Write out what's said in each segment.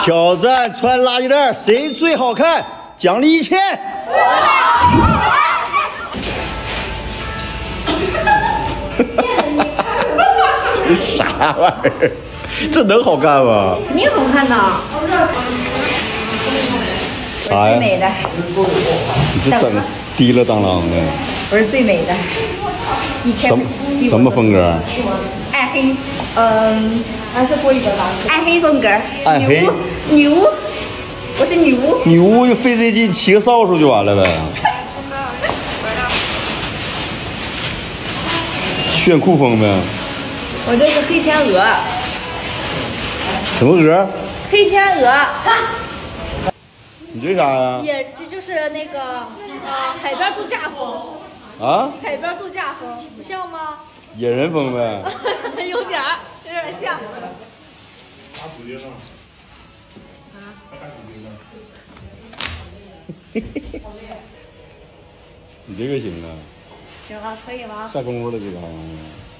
挑战穿垃圾袋，谁最好看？奖励1000。啥玩意儿？这能好看吗？ 肯定好看呐！ 啥呀？ 最美的。 你这整滴了当啷的。 我是最美的。 什么风格？ 暗黑，还是过一个吧。暗黑风格。 暗黑。 女巫，我是女巫。 女巫就费这劲骑个扫帚就完了呗。炫酷风呗。 我这是黑天鹅。 什么鹅？ 黑天鹅。 你这啥呀？ 这就是那个海边度假风。 啊？ 海边度假风，不像吗？ 野人风呗。 有点像。 打指甲呢？ 啊？ 打指甲呢？ 你这个行啊。 行啊，可以吗？ 下功夫了，这个好像。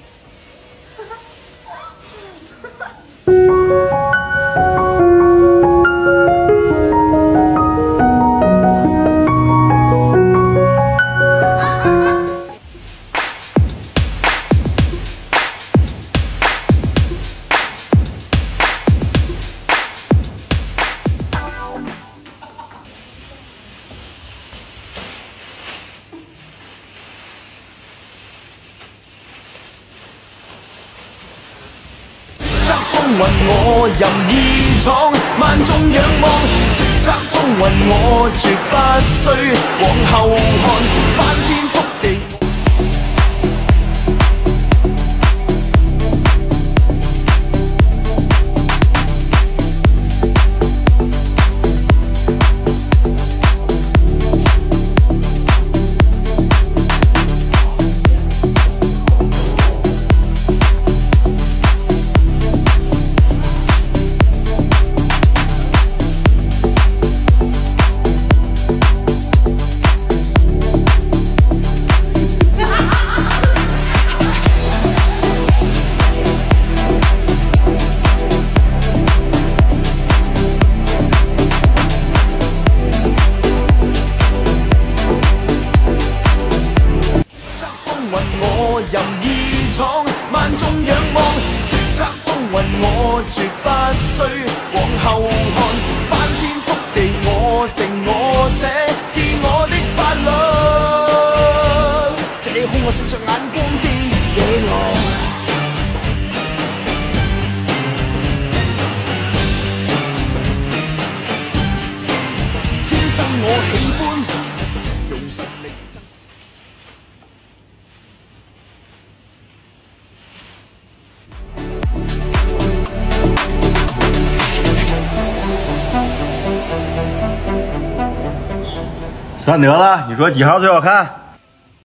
風雲我任意闖，萬眾仰望。叱咤風雲我絕不需往後看，翻天覆地。我任意闖，萬眾仰望。叱咤風雲我絕不需往後看，翻天覆地我定我寫，自我的法律。這空我閃着眼光的野狼，天生我喜歡用實力爭。 算得了，你说几号最好看？